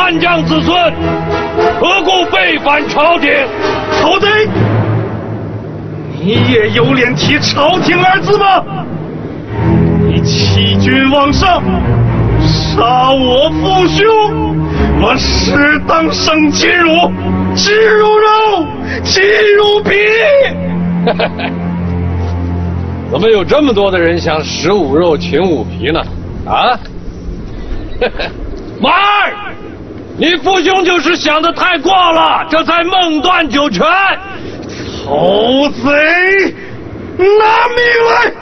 叛将子孙，何故背反朝廷？ 曹贼，你也有脸提朝廷二字吗？你欺君罔上，杀我父兄，我实当生擒辱，吃如肉，弃如皮。 怎么有这么多的人想食五肉，擒五皮呢？啊！马儿，你父兄就是想得太过了，这才梦断九泉。 曹贼，拿命来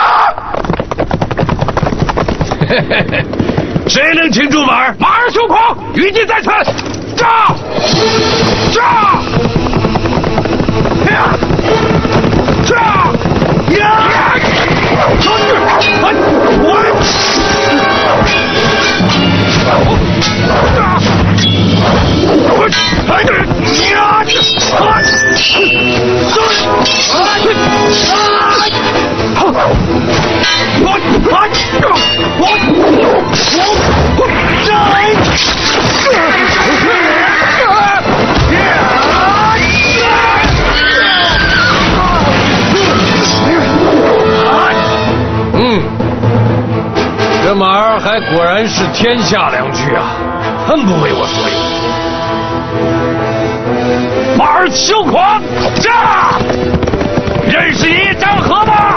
斩！ 谁能擒住马儿？马儿休狂，余计在此，杀！杀！呀！杀！呀！这马儿还果然是天下良驹啊，很不为我所用。马儿休狂，杀！认识一张合吗？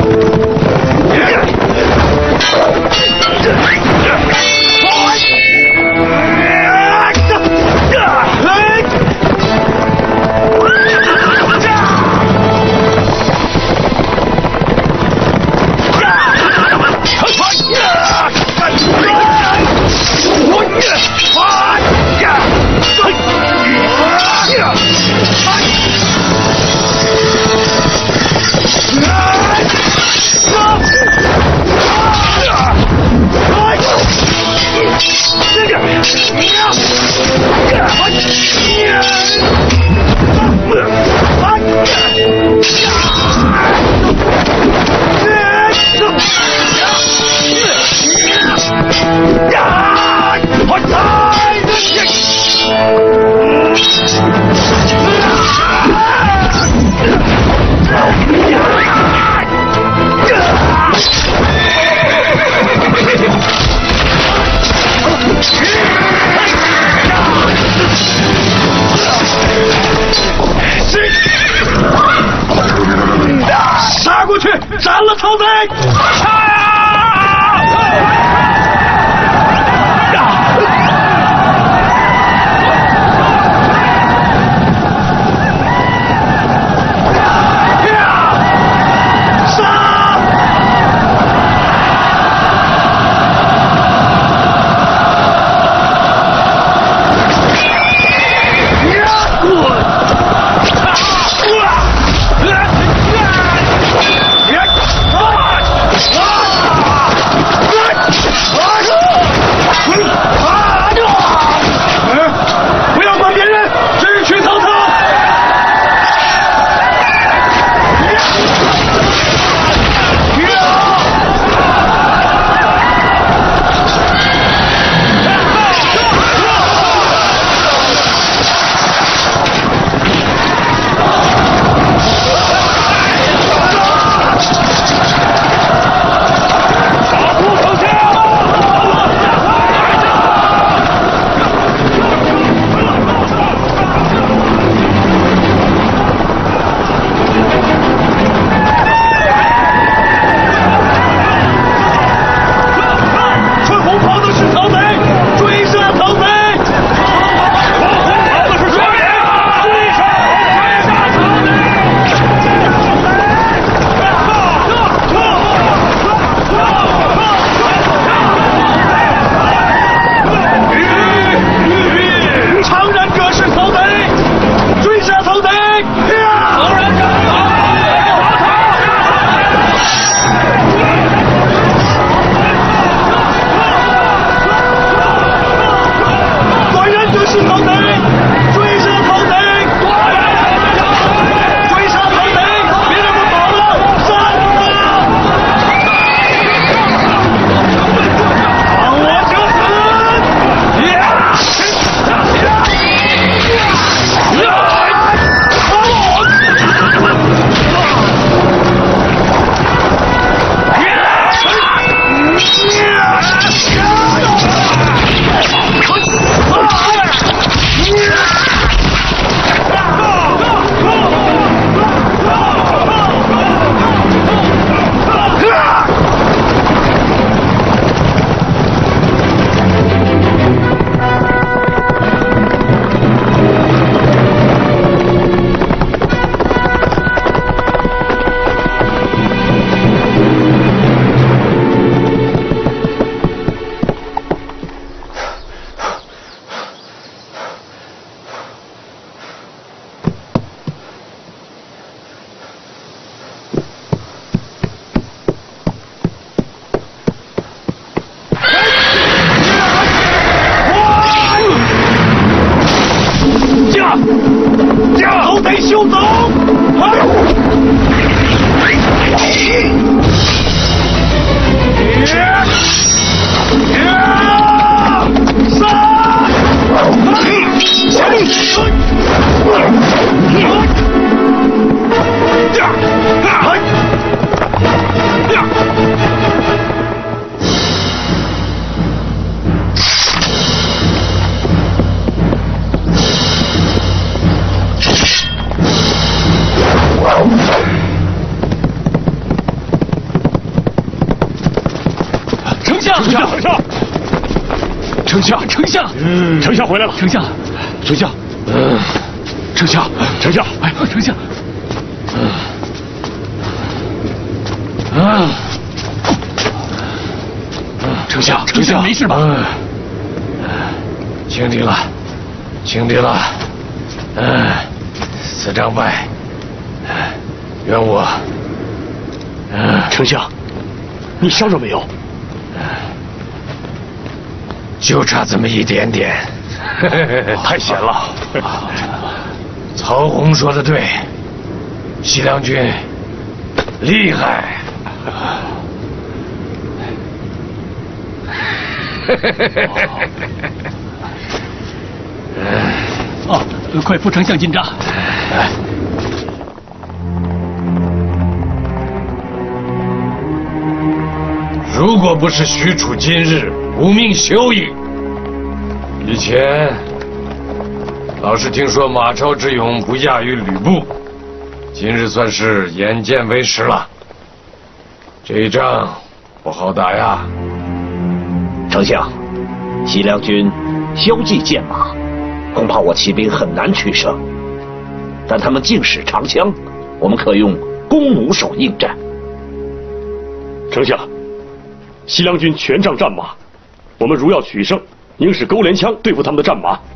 杀过去，斩了曹贼！ 丞相， 丞相， 丞相， 丞相回来了。 丞相， 丞相， 丞相， 丞相， 哎，丞相， 丞相， 丞相没事吧？ 轻敌了，轻敌了。此战败，怨我。 丞相，你伤着没有？ 就差这么一点点。 太险了。 曹洪说的对，西凉军厉害。 快副丞相进帐。 如果不是许褚今日无名休矣，以前老是听说马超之勇不亚于吕布，今日算是眼见为实了。这一仗不好打呀。 丞相，西凉军骁骑健马，恐怕我骑兵很难取胜。但他们尽使长枪，我们可用弓弩手应战。 丞相，西凉军全仗战马，我们如要取胜，应使钩镰枪对付他们的战马。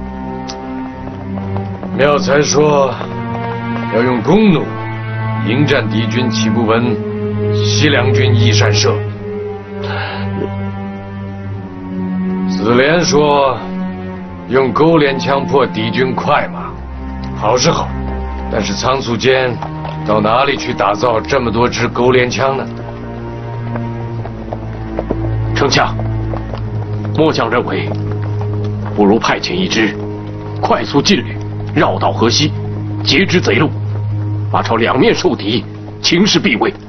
妙才说要用弓弩迎战敌军，岂不闻西凉军易善射？子莲说用钩镰枪破敌军快马，好是好，但是仓促间到哪里去打造这么多支钩镰枪呢？ 丞相，末将认为，不如派遣一支快速劲旅，绕道河西，截之贼路，马超两面受敌，情势必危。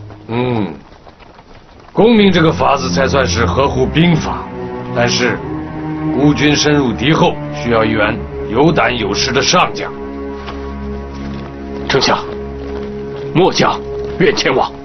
公明这个法子才算是合乎兵法，但是孤军深入敌后，需要一员有胆有识的上将。 丞相，末将愿前往。